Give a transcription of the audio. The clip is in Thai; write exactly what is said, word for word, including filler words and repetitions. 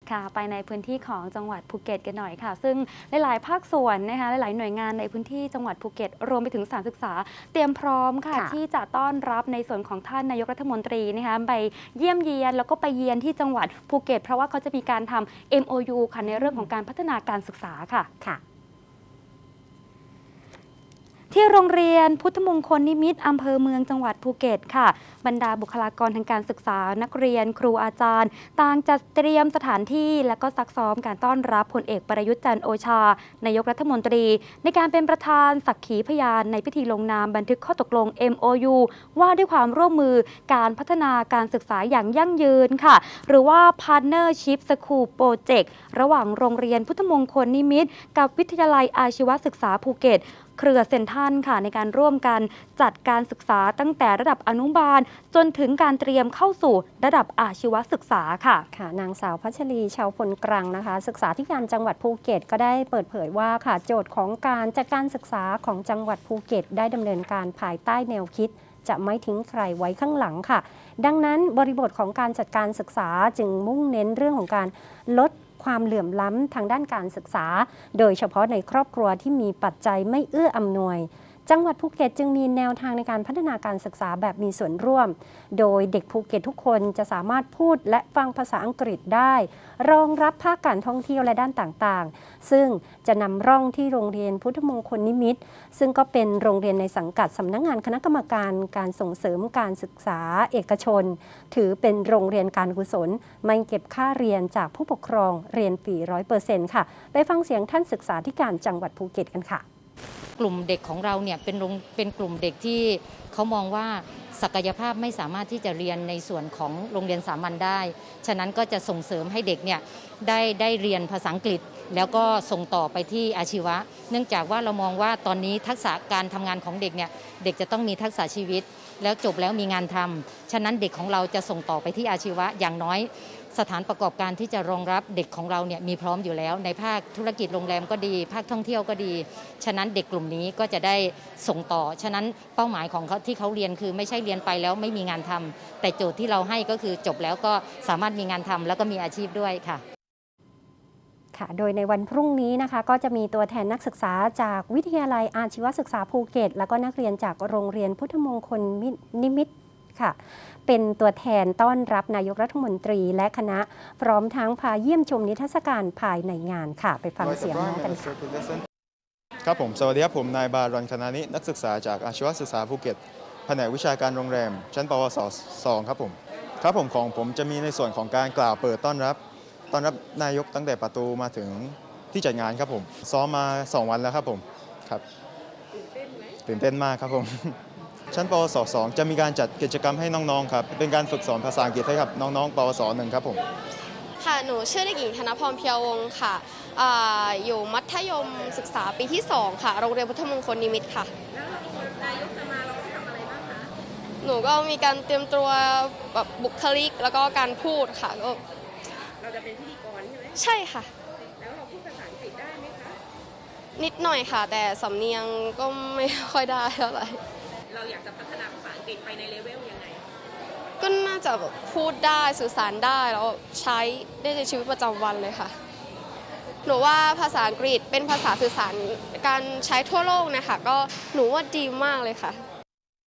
ค่ะไปในพื้นที่ของจังหวัดภูเก็ตกันหน่อยค่ะซึ่งหลายๆภาคส่วนนะคะหลายๆหน่วยงานในพื้นที่จังหวัดภูเก็ตรวมไปถึงสถานศึกษาเตรียมพร้อมค่ะที่จะต้อนรับในส่วนของท่านนายกรัฐมนตรีนะคะไปเยี่ยมเยียนแล้วก็ไปเยือนที่จังหวัดภูเก็ตเพราะว่าเขาจะมีการทำ เอ็ม โอ ยู ค่ะในเรื่องของการพัฒนาการศึกษาค่ะที่โรงเรียนพุทธมงคลนิมิตรอำเภอเมืองจังหวัดภูเก็ตค่ะบรรดาบุคลากรทางการศึกษานักเรียนครูอาจารย์ต่างจัดเตรียมสถานที่และก็ซักซ้อมการต้อนรับพลเอกประยุทธ์จันทร์โอชานายกรัฐมนตรีในการเป็นประธานสักขีพยานในพิธีลงนามบันทึกข้อตกลง เอ็ม โอ ยู ว่าด้วยความร่วมมือการพัฒนาการศึกษาอย่างยั่งยืนค่ะหรือว่า Partnership School Project ระหว่างโรงเรียนพุทธมงคลนิมิตรกับวิทยาลัยอาชีวศึกษาภูเก็ตเครือเซ็นทรัลค่ะในการร่วมกันจัดการศึกษาตั้งแต่ระดับอนุบาลจนถึงการเตรียมเข้าสู่ระดับอาชีวศึกษาค่ะค่ะนางสาวพัชรีชาวพลกรังนะคะศึกษาธิการจังหวัดภูเก็ตก็ได้เปิดเผยว่าค่ะโจทย์ของการจัดการศึกษาของจังหวัดภูเก็ตได้ดำเนินการภายใต้แนวคิดจะไม่ทิ้งใครไว้ข้างหลังค่ะดังนั้นบริบทของการจัดการศึกษาจึงมุ่งเน้นเรื่องของการลดความเหลื่อมล้ำทางด้านการศึกษาโดยเฉพาะในครอบครัวที่มีปัจจัยไม่เอื้ออำนวยจังหวัดภูเก็ตจึงมีแนวทางในการพัฒนาการศึกษาแบบมีส่วนร่วมโดยเด็กภูเก็ตทุกคนจะสามารถพูดและฟังภาษาอังกฤษได้รองรับภาคการท่องเที่ยวและด้านต่างๆซึ่งจะนำร่องที่โรงเรียนพุทธมงคลนิมิตรซึ่งก็เป็นโรงเรียนในสังกัดสำนักงานคณะกรรมการการส่งเสริมการศึกษาเอกชนถือเป็นโรงเรียนการกุศลไม่เก็บค่าเรียนจากผู้ปกครองเรียนฟรี ร้อยเปอร์เซ็นต์ ค่ะไปฟังเสียงท่านศึกษาธิการจังหวัดภูเก็ตกันค่ะกลุ่มเด็กของเราเนี่ยเป็นเป็นกลุ่มเด็กที่เขามองว่าศักยภาพไม่สามารถที่จะเรียนในส่วนของโรงเรียนสามัญได้ฉะนั้นก็จะส่งเสริมให้เด็กเนี่ยได้ได้เรียนภาษาอังกฤษแล้วก็ส่งต่อไปที่อาชีวะเนื่องจากว่าเรามองว่าตอนนี้ทักษะการทำงานของเด็กเนี่ยเด็กจะต้องมีทักษะชีวิตแล้วจบแล้วมีงานทำฉะนั้นเด็กของเราจะส่งต่อไปที่อาชีวะอย่างน้อยสถานประกอบการที่จะรองรับเด็กของเราเนี่ยมีพร้อมอยู่แล้วในภาคธุรกิจโรงแรมก็ดีภาคท่องเที่ยวก็ดีฉะนั้นเด็กกลุ่มนี้ก็จะได้ส่งต่อฉะนั้นเป้าหมายของเขาที่เขาเรียนคือไม่ใช่เรียนไปแล้วไม่มีงานทำแต่โจทย์ที่เราให้ก็คือจบแล้วก็สามารถมีงานทำแล้วก็มีอาชีพด้วยค่ะค่ะโดยในวันพรุ่งนี้นะคะก็จะมีตัวแทนนักศึกษาจากวิทยาลัยอาชีวศึกษาภูเก็ตแล้วก็นักเรียนจากโรงเรียนพุทธมงคลนิมิตรค่ะเป็นตัวแทนต้อนรับนายกรัฐมนตรีและคณะพร้อมทั้งพาเยี่ยมชมนิทรรศการภายในงานค่ะไปฟังเสียงน้องกันค่ะครับผมสวัสดีครับผมนายบารันคณานินักศึกษาจากอาชีวศึกษาภูเก็ตแผนกวิชาการโรงแรมชั้นปวสสองครับผมครับผมของผมจะมีในส่วนของการกล่าวเปิดต้อนรับต้อนรับนายกตั้งแต่ประตูมาถึงที่จัดงานครับผมซ้อมมาสองวันแล้วครับผมครับตื่นเต้นไหมตื่นเต้นมากครับผมชั้นปวสสองจะมีการจัดกิจกรรมให้น้องๆครับเป็นการฝึกสอนภาษาอังกฤษให้กับน้องๆปวสหนึ่งครับผมค่ะหนูชื่อเด็กหญิงธนพรเพียววงศ์ค่ะ อ, อยู่มัธยมศึกษาปีที่สองค่ะโรงเรียนพุทธมงคลนิมิตรค่ะแล้วนายกจะมาเราต้องทำอะไรบ้างคะหนูก็มีการเตรียมตัวแบบบุคลิกแล้วก็การพูดค่ะก็เราจะเป็นพิธีกรใช่ไหมใช่ค่ะแล้วเราพูดภาษาอังกฤษได้ไหมคะนิดหน่อยค่ะแต่สำเนียงก็ไม่ค่อยได้เท่าไหร่เราอยากจะพัฒนาภาษาอังกฤษไปในเลเวลยังไงก็น่าจะแบบพูดได้สื่อสารได้แล้วใช้ได้ในชีวิตประจำวันเลยค่ะหนูว่าภาษาอังกฤษเป็นภาษาสื่อสารการใช้ทั่วโลกนะคะก็หนูว่าดีมากเลยค่ะ